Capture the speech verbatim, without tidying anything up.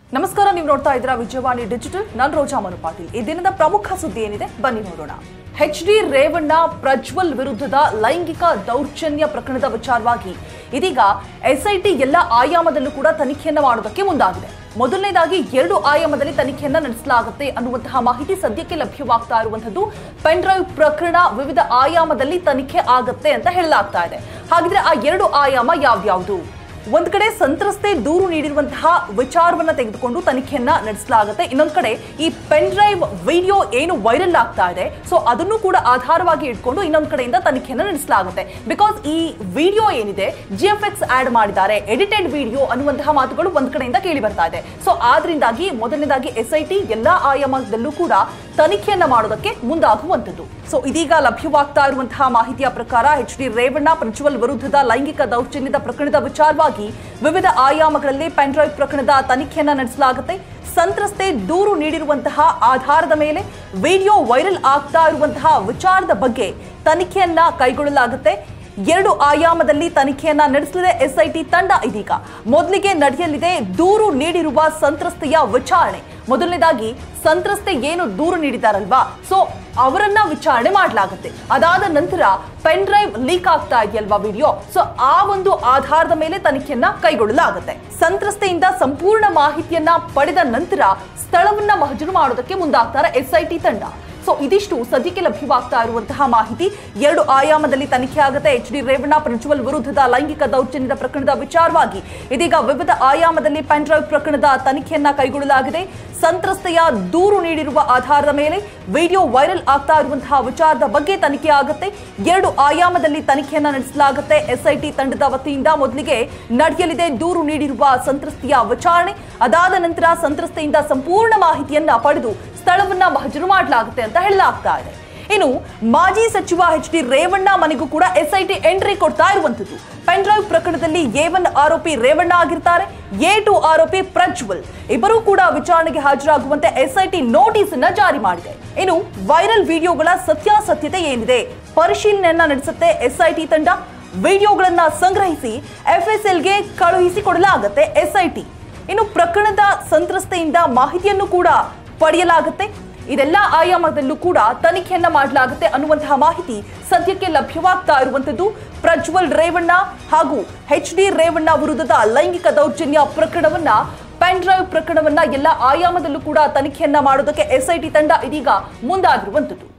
ನಮಸ್ಕಾರ, ನೀವು ನೋಡ್ತಾ ಇದ್ದೀರಾ ವಿಜಯವಾಣಿ ಡಿಜಿಟಲ್. ನಾನು ರೋಜಾ ಮನು ಪಾಟೀಲ್. ಈ ದಿನದ ಪ್ರಮುಖ ಸುದ್ದಿ ಏನಿದೆ ಬನ್ನಿ ನೋಡೋಣ. ಎಚ್ ಡಿ ರೇವಣ್ಣ ಪ್ರಜ್ವಲ್ ವಿರುದ್ಧದ ಲೈಂಗಿಕ ದೌರ್ಜನ್ಯ ಪ್ರಕರಣದ ವಿಚಾರವಾಗಿ ಇದೀಗ ಎಸ್ಐಟಿ ಎಲ್ಲ ಆಯಾಮದಲ್ಲೂ ಕೂಡ ತನಿಖೆಯನ್ನ ಮಾಡೋದಕ್ಕೆ ಮುಂದಾಗಿದೆ. ಮೊದಲನೇದಾಗಿ ಎರಡು ಆಯಾಮದಲ್ಲಿ ತನಿಖೆಯನ್ನ ನಡೆಸಲಾಗುತ್ತೆ ಅನ್ನುವಂತಹ ಮಾಹಿತಿ ಸದ್ಯಕ್ಕೆ ಲಭ್ಯವಾಗ್ತಾ ಇರುವಂತದ್ದು. ಪೆನ್ ಡ್ರೈವ್ ಪ್ರಕರಣ ವಿವಿಧ ಆಯಾಮದಲ್ಲಿ ತನಿಖೆ ಆಗುತ್ತೆ ಅಂತ ಹೇಳಲಾಗ್ತಾ ಇದೆ. ಹಾಗಿದ್ರೆ ಆ ಎರಡು ಆಯಾಮ ಯಾವ್ಯಾವುದು? ಒಂದ್ ಕಡೆ ಸಂತ್ರಸ್ತೆ ದೂರು ನೀಡಿರುವಂತಹ ವಿಚಾರವನ್ನ ತೆಗೆದುಕೊಂಡು ತನಿಖೆಯನ್ನ ನಡೆಸಲಾಗುತ್ತೆ. ಇನ್ನೊಂದ್ ಕಡೆ ಈ ಪೆನ್ ಡ್ರೈವ್ ವಿಡಿಯೋ ಏನು ವೈರಲ್ ಆಗ್ತಾ ಇದೆ, ಸೊ ಅದನ್ನು ಕೂಡ ಆಧಾರವಾಗಿ ಇಟ್ಕೊಂಡು ಇನ್ನೊಂದ್ ಕಡೆಯಿಂದ ತನಿಖೆಯನ್ನ ನಡೆಸಲಾಗುತ್ತೆ. ಬಿಕಾಸ್ ಈ ವಿಡಿಯೋ ಏನಿದೆ ಜಿ ಎಫ್ ಎಕ್ಸ್ ಆಡ್ ಮಾಡಿದ್ದಾರೆ, ಎಡಿಟೆಡ್ ವಿಡಿಯೋ ಅನ್ನುವಂತಹ ಮಾತುಗಳು ಒಂದ್ ಕಡೆಯಿಂದ ಕೇಳಿ ಬರ್ತಾ ಇದೆ. ಸೊ ಆದ್ರಿಂದಾಗಿ ಮೊದಲನೇದಾಗಿ ಎಸ್ ಐ ಟಿ ಎಲ್ಲಾ ಆಯಾಮದಲ್ಲೂ ಕೂಡ ತನಿಖೆಯನ್ನ ಮಾಡೋದಕ್ಕೆ ಮುಂದಾಗುವಂತದ್ದು. ಸೊ ಇದೀಗ ಲಭ್ಯವಾಗ್ತಾ ಇರುವಂತಹ ಮಾಹಿತಿಯ ಪ್ರಕಾರ ಎಚ್ ಡಿ ರೇವಣ್ಣ ಪ್ರಜ್ವಲ್ ವಿರುದ್ಧದ ಲೈಂಗಿಕ ದೌರ್ಜನ್ಯದ ಪ್ರಕರಣದ ವಿಚಾರವಾಗಿ ವಿವಿಧ ಆಯಾಮಗಳಲ್ಲಿ ಪೆನ್ ಡ್ರೈವ್ ಪ್ರಕರಣದ ತನಿಖೆಯನ್ನ ನಡೆಸಲಾಗುತ್ತೆ. ಸಂತ್ರಸ್ತೆ ದೂರು ನೀಡಿರುವಂತಹ ಆಧಾರದ ಮೇಲೆ ವಿಡಿಯೋ ವೈರಲ್ ಆಗ್ತಾ ಇರುವಂತಹ ವಿಚಾರದ ಬಗ್ಗೆ ತನಿಖೆಯನ್ನ ಕೈಗೊಳ್ಳಲಾಗುತ್ತೆ. ಎರಡು ಆಯಾಮದಲ್ಲಿ ತನಿಖೆಯನ್ನ ನಡೆಸಲಿದೆ ಎಸ್ಐಟಿ ತಂಡ. ಇದೀಗ ಮೊದಲಿಗೆ ನಡೆಯಲಿದೆ ದೂರು ನೀಡಿರುವ ಸಂತ್ರಸ್ತೆಯ ವಿಚಾರಣೆ. ಮೊದಲನೇದಾಗಿ ಸಂತ್ರಸ್ತೆ ಏನು ದೂರು ನೀಡಿದಾರಲ್ವಾ, ಸೊ ಅವರನ್ನ ವಿಚಾರಣೆ ಮಾಡಲಾಗುತ್ತೆ. ಅದಾದ ನಂತರ ಪೆನ್ ಡ್ರೈವ್ ಲೀಕ್ ಆಗ್ತಾ ಇದೆಯಲ್ವಾ ವಿಡಿಯೋ, ಸೊ ಆ ಒಂದು ಆಧಾರದ ಮೇಲೆ ತನಿಖೆಯನ್ನ ಕೈಗೊಳ್ಳಲಾಗುತ್ತೆ. ಸಂತ್ರಸ್ತೆಯಿಂದ ಸಂಪೂರ್ಣ ಮಾಹಿತಿಯನ್ನ ಪಡೆದ ನಂತರ ಸ್ಥಳವನ್ನ ಮಹಜರು ಮಾಡೋದಕ್ಕೆ ಮುಂದಾಗ್ತಾರೆ ಎಸ್ಐಟಿ ತಂಡ. ಸೊ ಇದಿಷ್ಟು ಸದ್ಯಕ್ಕೆ ಲಭ್ಯವಾಗ್ತಾ ಇರುವಂತಹ ಮಾಹಿತಿ. ಎರಡು ಆಯಾಮದಲ್ಲಿ ತನಿಖೆ ಆಗುತ್ತೆ. ಎಚ್ ಡಿ ರೇವಣ್ಣ ಪ್ರಜ್ವಲ್ ವಿರುದ್ಧದ ಲೈಂಗಿಕ ದೌರ್ಜನ್ಯದ ಪ್ರಕರಣದ ವಿಚಾರವಾಗಿ ಇದೀಗ ವಿವಿಧ ಆಯಾಮದಲ್ಲಿ ಪೆನ್ ಡ್ರೈವ್ ಪ್ರಕರಣದ ತನಿಖೆಯನ್ನ ಕೈಗೊಳ್ಳಲಾಗಿದೆ. ಸಂತ್ರಸ್ತೆಯ ದೂರು ನೀಡಿರುವ ಆಧಾರದ ಮೇಲೆ ವಿಡಿಯೋ ವೈರಲ್ ಆಗ್ತಾ ಇರುವಂತಹ ವಿಚಾರದ ಬಗ್ಗೆ ತನಿಖೆ ಆಗುತ್ತೆ. ಎರಡು ಆಯಾಮದಲ್ಲಿ ತನಿಖೆಯನ್ನ ನಡೆಸಲಾಗುತ್ತೆ ಎಸ್ಐಟಿ ತಂಡದ ವತಿಯಿಂದ. ಮೊದಲಿಗೆ ನಡೆಯಲಿದೆ ದೂರು ನೀಡಿರುವ ಸಂತ್ರಸ್ತೆಯ ವಿಚಾರಣೆ. ಅದಾದ ನಂತರ ಸಂತ್ರಸ್ತೆಯಿಂದ ಸಂಪೂರ್ಣ ಮಾಹಿತಿಯನ್ನ ಪಡೆದು ಸ್ಥಳವನ್ನ ಮಹಜರು ಮಾಡಲಾಗುತ್ತೆ ಅಂತ ಹೇಳಲಾಗ್ತಾ ಇದೆ. ಇನ್ನು ಮಾಜಿ ಸಚಿವ ಎಚ್ ಡಿ ರೇವಣ್ಣ ಮನೆಗೂ ಕೂಡ ಎಸ್ಐಟಿ ಎಂಟ್ರಿ ಕೊಡ್ತಾ ಇರುವಂತದ್ದು. ಪೆನ್ ಡ್ರೈವ್ ಪ್ರಕರಣದಲ್ಲಿ ಎ ಒನ್ ಆರೋಪಿ ರೇವಣ್ಣ ಆಗಿರ್ತಾರೆ, ಎ ಟು ಆರೋಪಿ ಪ್ರಜ್ವಲ್. ಇಬ್ಬರೂ ಕೂಡ ವಿಚಾರಣೆಗೆ ಹಾಜರಾಗುವಂತೆ ಎಸ್ಐಟಿ ನೋಟಿಸ್ ಅನ್ನ ಜಾರಿ ಮಾಡಿದೆ. ಇನ್ನು ವೈರಲ್ ವಿಡಿಯೋಗಳ ಸತ್ಯಾಸತ್ಯತೆ ಏನಿದೆ ಪರಿಶೀಲನೆಯನ್ನ ನಡೆಸುತ್ತೆ ಎಸ್ಐಟಿ ತಂಡ. ವಿಡಿಯೋಗಳನ್ನ ಸಂಗ್ರಹಿಸಿ ಎಫ್ ಎಸ್ ಎಲ್ ಗೆ ಕಳುಹಿಸಿ ಕೊಡಲಾಗುತ್ತೆ ಎಸ್ಐಟಿ. ಇನ್ನು ಪ್ರಕರಣದ ಸಂತ್ರಸ್ತೆಯಿಂದ ಮಾಹಿತಿಯನ್ನು ಕೂಡ ಪಡೆಯಲಾಗುತ್ತೆ. ಇದೆಲ್ಲ ಆಯಾಮದಲ್ಲೂ ಕೂಡ ತನಿಖೆಯನ್ನ ಮಾಡಲಾಗುತ್ತೆ ಅನ್ನುವಂತಹ ಮಾಹಿತಿ ಸದ್ಯಕ್ಕೆ ಲಭ್ಯವಾಗ್ತಾ ಇರುವಂತದ್ದು. ಪ್ರಜ್ವಲ್ ರೇವಣ್ಣ ಹಾಗೂ ಎಚ್ ಡಿ ರೇವಣ್ಣ ವಿರುದ್ಧದ ಲೈಂಗಿಕ ದೌರ್ಜನ್ಯ ಪ್ರಕರಣವನ್ನ, ಪೆನ್ ಡ್ರೈವ್ ಪ್ರಕರಣವನ್ನ ಎಲ್ಲ ಆಯಾಮದಲ್ಲೂ ಕೂಡ ತನಿಖೆಯನ್ನ ಮಾಡೋದಕ್ಕೆ ಎಸ್ಐಟಿ ತಂಡ ಇದೀಗ ಮುಂದಾಗಿರುವಂತದ್ದು.